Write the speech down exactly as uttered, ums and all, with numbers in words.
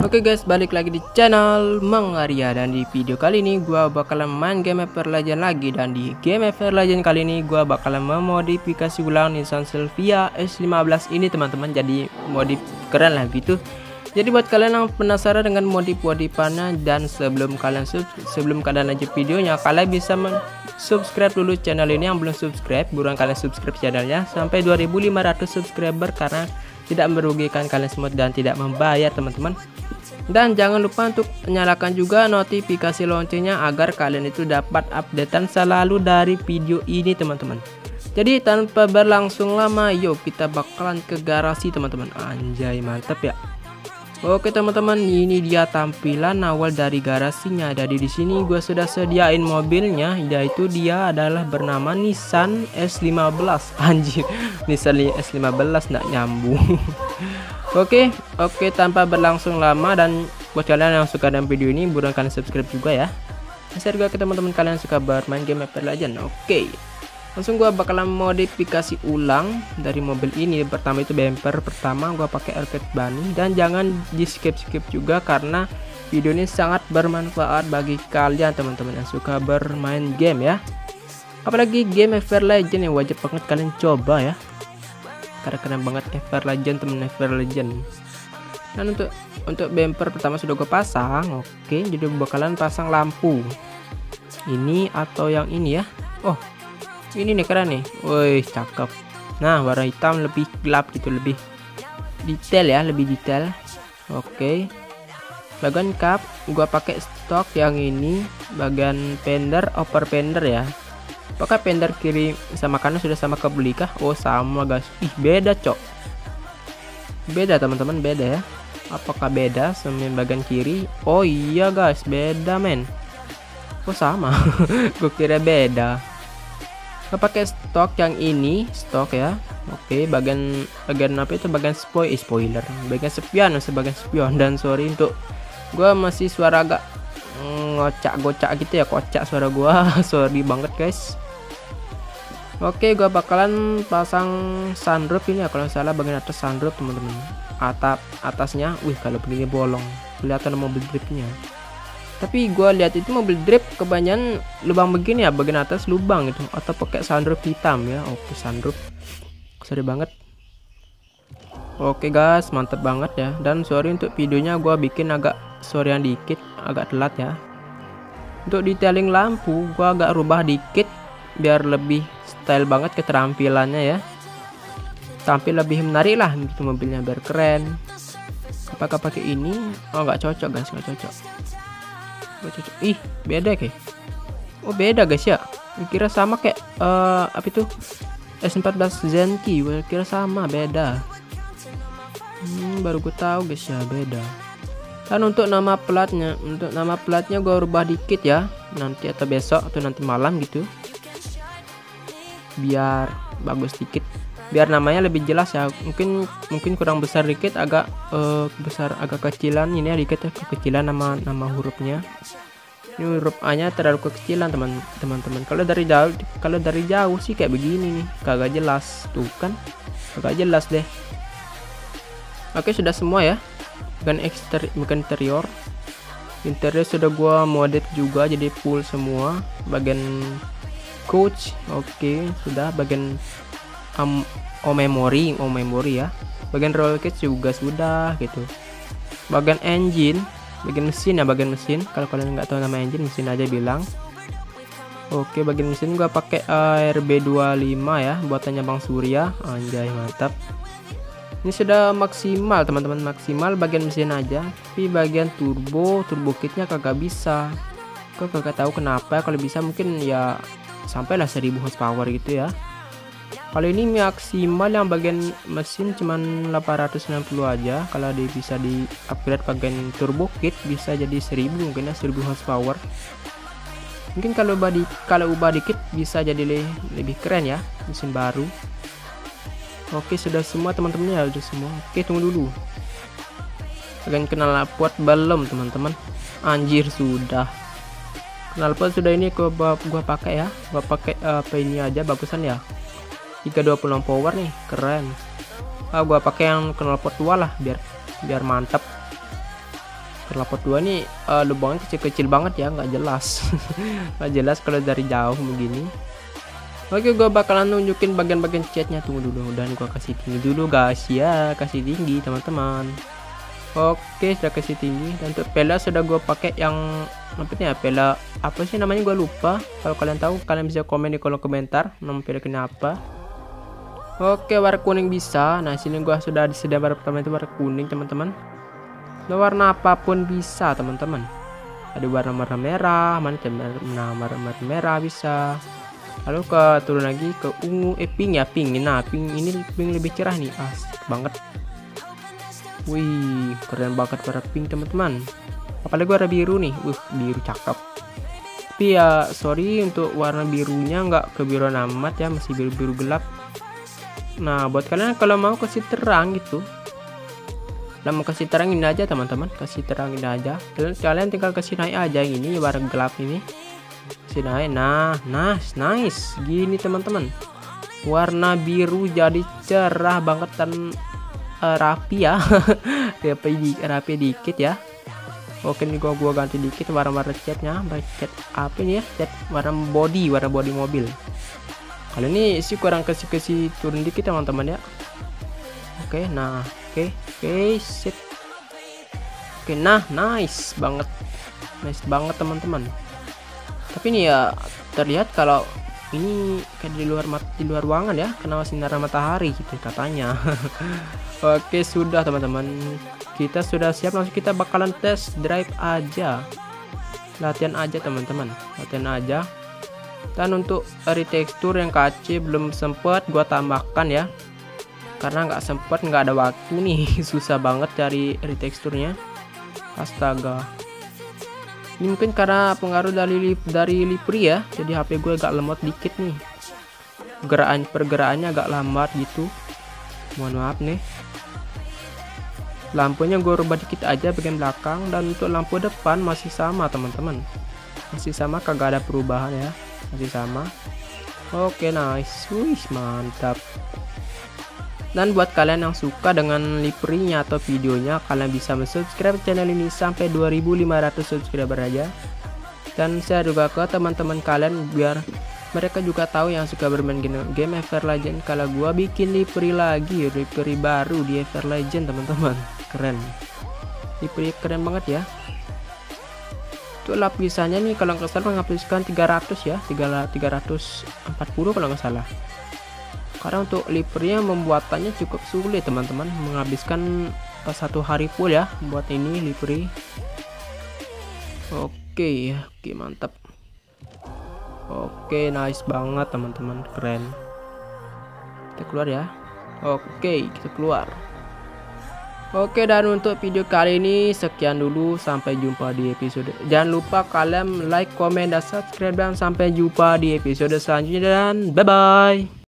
Oke guys, balik lagi di channel Mangaria, dan di video kali ini gua bakalan main game Mobile Legends lagi. Dan di game Mobile Legends kali ini gua bakalan memodifikasi ulang Nissan Silvia S lima belas ini teman-teman, jadi modif keren lah gitu. Jadi buat kalian yang penasaran dengan modif-modifannya, dan sebelum kalian sub sebelum kalian lanjut videonya, kalian bisa subscribe dulu channel ini. Yang belum subscribe, buruan kalian subscribe channelnya sampai dua ribu lima ratus subscriber, karena tidak merugikan kalian semua dan tidak membayar teman-teman. Dan jangan lupa untuk nyalakan juga notifikasi loncengnya agar kalian itu dapat updatean selalu dari video ini teman-teman. Jadi tanpa berlangsung lama, yuk kita bakalan ke garasi teman-teman. Anjay, mantap ya. Oke teman-teman, ini dia tampilan awal dari garasinya. Jadi di sini gue sudah sediain mobilnya, yaitu dia adalah bernama Nissan S lima belas. Anjir, Nissan S lima belas nggak nyambung. Oke, oke tanpa berlangsung lama, dan buat kalian yang suka dengan video ini, buruan kalian subscribe juga ya. Share juga ke teman-teman kalian yang suka bermain game Mobile Legends. Oke, langsung gua bakalan modifikasi ulang dari mobil ini. Pertama itu bumper pertama gua pakai Arcade Bunny, dan jangan di skip-skip juga karena video ini sangat bermanfaat bagi kalian teman-teman yang suka bermain game ya. Apalagi game Mobile Legends yang wajib banget kalian coba ya. Karena keren banget Mobile Legends temen, Mobile Legends. Dan untuk untuk bumper pertama sudah gue pasang. Oke, jadi gue bakalan pasang lampu ini atau yang ini ya. Oh, ini nih keren nih. Woi, cakep. Nah, warna hitam lebih gelap gitu, lebih detail ya, lebih detail. Oke, bagian kap gue pakai stok yang ini. Bagian fender, upper fender ya. Apakah fender kiri sama kanan sudah sama kebeli kah? Oh sama guys. Ih beda cok. Beda teman-teman, beda ya. Apakah beda sama bagian kiri? Oh iya guys, beda men. Oh sama. Gue kira beda. Gue pakai stok yang ini, stok ya. Oke, bagian bagian apa itu? Bagian spoil, eh, spoiler. Bagian spion, sebagian spion. Dan sorry untuk gue masih suara agak ngocak-gocak gitu ya, kocak suara gua. Sorry banget guys. Oke, gua bakalan pasang sunroof ini ya, kalau salah bagian atas sunroof teman-teman. Atap atasnya, wih kalau begini bolong, kelihatan mobil dripnya. Tapi gua lihat itu mobil drip kebanyakan lubang begini ya, bagian atas lubang gitu, atau pakai sunroof hitam ya. Oke, sunroof. Sorry banget. Oke guys, mantap banget ya. Dan sorry untuk videonya gua bikin agak sorean dikit, agak telat ya. Untuk detailing lampu gua agak rubah dikit biar lebih style banget keterampilannya ya. Tampil lebih menarik lah gitu mobilnya, biar keren. Apakah pakai ini? Oh nggak cocok guys, nggak cocok. Nggak cocok. Ih beda kayak. Oh beda guys ya. Kira sama kayak uh, apa itu S empat belas Zenki. Kira sama, beda. Hmm, baru gue tahu guys ya, beda. Dan untuk nama platnya, untuk nama platnya gue rubah dikit ya, nanti atau besok atau nanti malam gitu, biar bagus dikit, biar namanya lebih jelas ya. Mungkin mungkin kurang besar dikit, agak uh, besar agak kecilan ini ya, dikit ya, kekecilan nama nama hurufnya. Ini huruf A nya terlalu kekecilan teman-teman. Kalau dari jauh, kalau dari jauh sih kayak begini nih, kagak jelas tuh kan, kagak jelas deh. Oke, sudah semua ya. Bukan ekster bukan interior. Interior sudah gua modif juga jadi full semua. Bagian coach, oke, sudah. Bagian um, oh memory, oh memory ya. Bagian roll cage juga sudah gitu. Bagian engine, bagian mesin ya, bagian mesin. Kalau kalian nggak tahu nama engine, mesin aja bilang. Oke, bagian mesin gua pakai uh, R B dua puluh lima ya, buatannya Bang Surya. Anjay, mantap. Ini sudah maksimal teman-teman, maksimal bagian mesin aja. Tapi bagian turbo, turbo kitnya kagak bisa. Kok kagak tahu kenapa. Kalau bisa mungkin ya sampailah seribu horsepower gitu ya. Kalau ini maksimal yang bagian mesin cuman delapan ratus enam puluh aja. Kalau dia bisa di upgrade bagian turbo kit bisa jadi seribu, mungkin ya seribu horsepower. Mungkin kalau ubah di kalau ubah dikit bisa jadi le lebih keren ya, mesin baru. Oke, sudah semua teman-teman ya, udah semua. Oke, tunggu dulu. Bagian knalpot belum teman-teman. Anjir, sudah. Knalpot sudah, ini gua gua pakai ya. Gua pakai uh, apa ini aja, bagusan ya. tiga dua puluh enam power nih, keren. Ah, gua pakai yang knalpot tua lah biar biar mantap. Terlapor dua nih uh, lubangnya kecil-kecil banget ya, nggak jelas. Nggak jelas kalau dari jauh begini. Oke, gua bakalan nunjukin bagian-bagian catnya. Tunggu dulu, dan gua kasih tinggi dulu guys ya, kasih tinggi teman-teman. Oke, sudah kasih tinggi. Dan untuk pela sudah gua pakai yang apa nih ya, pela apa sih namanya, gua lupa. Kalau kalian tahu kalian bisa komen di kolom komentar nama pela kenapa. Oke, warna kuning bisa. Nah, sini gua sudah disediakan warna pertama itu warna kuning teman-teman. Nah, warna apapun bisa teman-teman. Ada warna-warna merah, mana nah warna merah bisa. Lalu ke turun lagi ke ungu, eh pink ya, pink. Nah, pink ini pink lebih cerah nih, asik banget. Wih, keren banget warna pink teman-teman. Apalagi warna biru nih, wih biru cakep. Tapi ya sorry untuk warna birunya nggak kebiruan amat ya, masih biru-biru gelap. Nah, buat kalian kalau mau kasih terang gitu, nah mau kasih terang ini aja teman-teman, kasih terang ini aja. Kalian, kalian tinggal kasih naik aja ini warna gelap ini. Kasih naik, nah, nice, nice, gini teman-teman. Warna biru jadi cerah banget dan uh, rapi ya, rapi, di, rapi dikit ya. Oke, nih gua gua ganti dikit warna-warna catnya, cat apa ini ya, cat warna body, warna body mobil. Kali ini sih kurang kasih-kasih turun dikit teman-teman ya. Oke, nah, oke, oke, sip. Oke, nah, nice banget, nice banget teman-teman. Tapi ini ya terlihat kalau ini kayak di luar di luar ruangan ya, kena sinar matahari gitu katanya. Oke, sudah teman-teman, kita sudah siap, langsung kita bakalan tes drive aja, latihan aja teman-teman, latihan aja. Dan untuk retekstur yang kacau belum sempet gua tambahkan ya, karena nggak sempet, nggak ada waktu nih. Susah banget cari reteksturnya, astaga. Ini mungkin karena pengaruh dari dari livery ya, jadi H P gue agak lemot dikit nih, gerakan pergerakannya agak lambat gitu, mohon maaf nih. Lampunya gue rubah dikit aja bagian belakang, dan untuk lampu depan masih sama teman-teman, masih sama, kagak ada perubahan ya, masih sama. Oke, nice, wih mantap. Dan buat kalian yang suka dengan liverynya atau videonya, kalian bisa subscribe channel ini sampai dua ribu lima ratus subscriber aja. Dan share juga ke teman-teman kalian biar mereka juga tahu yang suka bermain game Everlegend kalau gua bikin livery lagi, livery baru di Everlegend teman-teman. Keren, livery keren banget ya. Untuk lapisannya nih kalau nggak salah menghabiskan tiga ratus ya, tiga ratus empat puluh kalau nggak salah. Karena untuk liverynya membuatannya cukup sulit teman-teman, menghabiskan satu hari full ya buat ini livery. Oke, oke mantap. Oke, nice banget teman-teman, keren. Kita keluar ya. Oke, kita keluar. Oke, dan untuk video kali ini sekian dulu, sampai jumpa di episode. Jangan lupa kalian like, komen, dan subscribe, dan sampai jumpa di episode selanjutnya, dan bye bye.